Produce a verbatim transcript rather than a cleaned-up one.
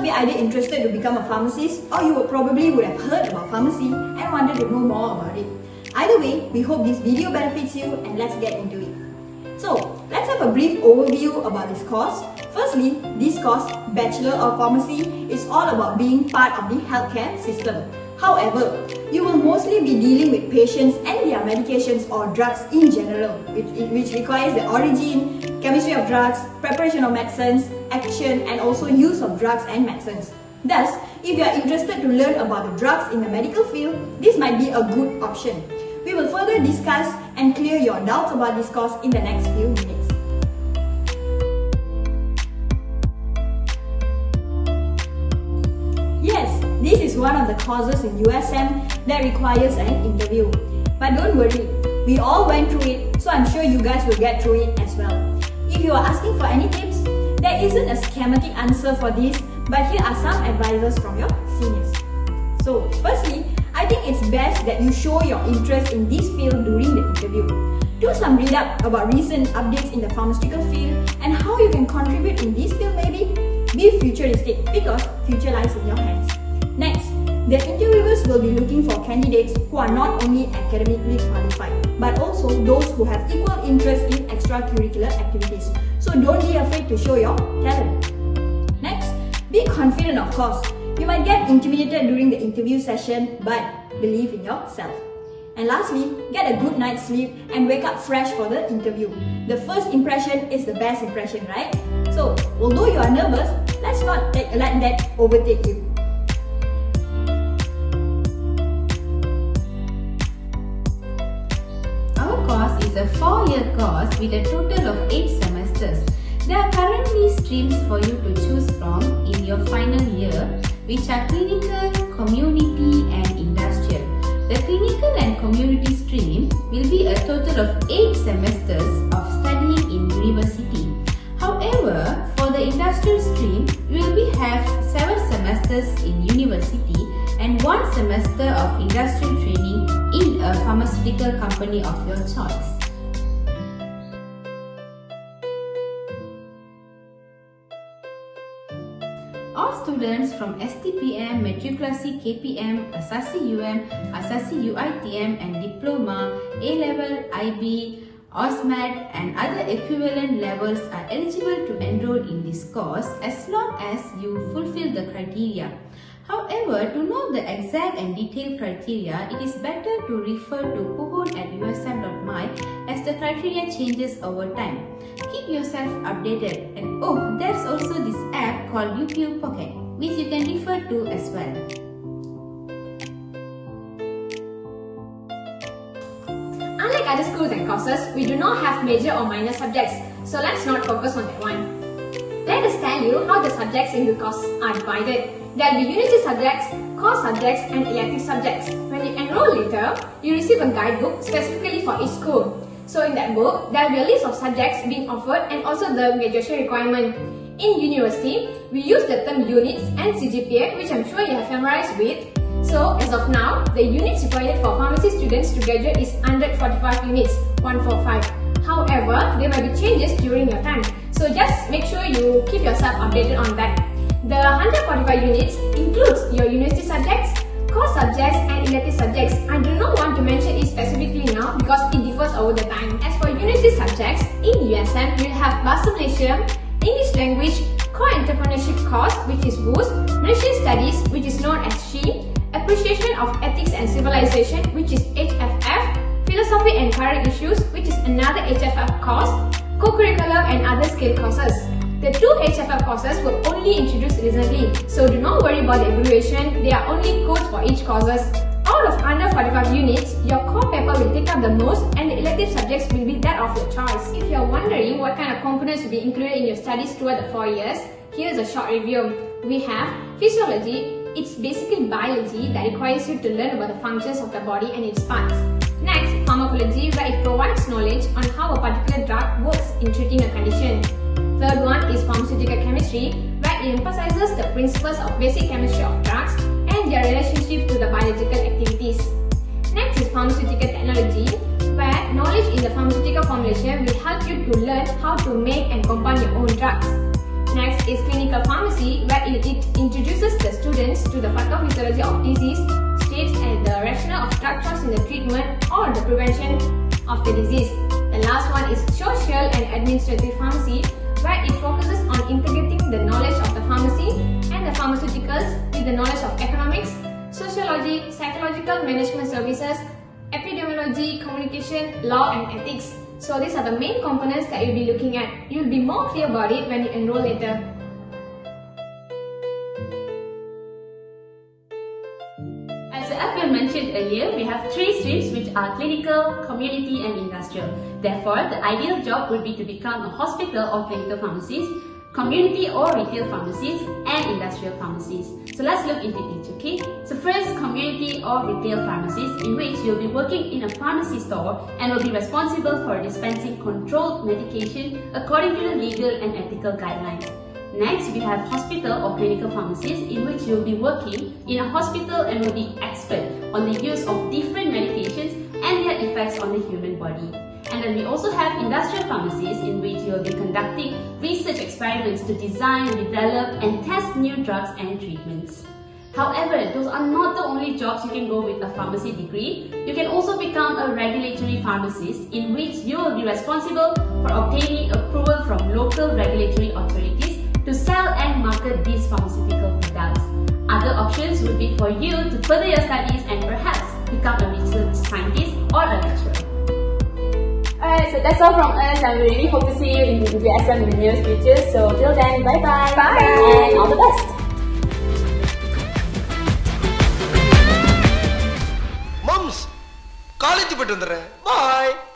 must be either interested to become a pharmacist, or you would probably would have heard about pharmacy and wanted to know more about it. Either way, we hope this video benefits you, and let's get into it. So, let's have a brief overview about this course. Firstly, this course, Bachelor of Pharmacy, is all about being part of the healthcare system. However, you will mostly be dealing with patients and their medications or drugs in general, which, which requires the origin, chemistry of drugs, preparation of medicines, action, and also use of drugs and medicines. Thus, if you are interested to learn about the drugs in the medical field, this might be a good option. We will further discuss and clear your doubts about this course in the next few minutes. Yes, this is one of the courses in U S M that requires an interview. But don't worry, we all went through it, so I'm sure you guys will get through it as well. If you are asking for any tips, there isn't a schematic answer for this, but here are some advices from your seniors. So, firstly, I think it's best that you show your interest in this field during the interview. Do some read up about recent updates in the pharmaceutical field and how you can contribute in this field maybe. Be futuristic because future lies in your hands. Next, the interviewers will be looking for candidates who are not only academically qualified, but also those who have equal interest in extracurricular activities. So don't be afraid to show your talent. Next, be confident of course. You might get intimidated during the interview session, but believe in yourself. And lastly, get a good night's sleep and wake up fresh for the interview. The first impression is the best impression, right? So, although you are nervous, let's not take, let that overtake you. Our course is a four-year course with a total of eight semesters. There are currently streams for you to choose from in your final year, which are clinical, community and industrial. The clinical and community stream will be a total of eight semesters of studying in university. However, for the industrial stream, you will be have seven semesters in university and one semester of industrial training in a pharmaceutical company of your choice. All students from S T P M, Matriculasi K P M, Asasi U M, Asasi U I T M and Diploma, A-Level, I B, OSMAT and other equivalent levels are eligible to enroll in this course as long as you fulfill the criteria. However, to know the exact and detailed criteria, it is better to refer to Puhun at U S M dot my as the criteria changes over time. Keep yourself updated, and oh, there's also this app called U P U Pocket, which you can refer to as well. Unlike other schools and courses, we do not have major or minor subjects, so let's not focus on that one. Let us tell you how the subjects in the course are divided. There will be unity subjects, core subjects and elective subjects. When you enroll later, you receive a guidebook specifically for each school. So in that book, there will be a list of subjects being offered and also the graduation requirement. In university, we use the term units and C G P A, which I'm sure you have memorized with. So as of now, the units required for pharmacy students to graduate is one hundred forty-five units, one forty-five. However, there might be changes during your time. So just make sure you keep yourself updated on that. The one hundred forty-five units includes your university subjects, core subjects and elective subjects. I do not want to mention it specifically now because it differs over the time. As for university subjects, in U S M, you will have Bahasa Malaysia, English language, core entrepreneurship course which is B U S, Malaysian studies which is known as S H I, appreciation of ethics and civilization which is H F F, philosophy and current issues which is another H F F course, co-curricular and other skill courses. The two H F F courses were only introduced recently, so do not worry about the abbreviation, they are only codes for each courses. Out of one hundred forty-five units, your core paper will take up the most and the elective subjects will be that of your choice. If you are wondering what kind of components will be included in your studies throughout the four years, here is a short review. We have physiology. It's basically biology that requires you to learn about the functions of the body and its parts. Next, pharmacology, where it provides knowledge on how a particular drug works in treating a condition. Third one is pharmaceutical chemistry, where it emphasizes the principles of basic chemistry of drugs and their relationship to the biological activities. Next is pharmaceutical technology, where knowledge in the pharmaceutical formulation will help you to learn how to make and compound your own drugs. Next is clinical pharmacy, where it, it introduces the students to the pathophysiology of disease, states and the rationale of drug choice in the treatment or the prevention of the disease. The last one is social and administrative pharmacy, where it focuses on integrating the knowledge of the pharmacy and the pharmaceuticals with the knowledge of economics, sociology, psychological management services, epidemiology, communication, law and ethics. So these are the main components that you'll be looking at. You'll be more clear about it when you enroll later. As Avil mentioned earlier, we have three streams which are clinical, community and industrial. Therefore, the ideal job would be to become a hospital or clinical pharmacist, community or retail pharmacist and industrial pharmacist. So let's look into each, okay? So first, community or retail pharmacist, in which you'll be working in a pharmacy store and will be responsible for dispensing controlled medication according to the legal and ethical guidelines. Next, we have hospital or clinical pharmacist, in which you'll be working in a hospital and will be expert on the use of different medications and their effects on the human body. And then we also have industrial pharmacists, in which you'll be conducting research experiments to design, develop and test new drugs and treatments. However, those are not the only jobs you can go with a pharmacy degree. You can also become a regulatory pharmacist, in which you will be responsible for obtaining approval from local regulatory authorities to sell and market these pharmaceutical products. Other options would be for you to further your studies and perhaps become a research scientist or a lecturer. Alright, so that's all from us, and we really hope to see you in U S M in the near future. So till then, bye bye, Bye. and all the best. Mums, college போய்ட்டு வந்துறேன். Bye.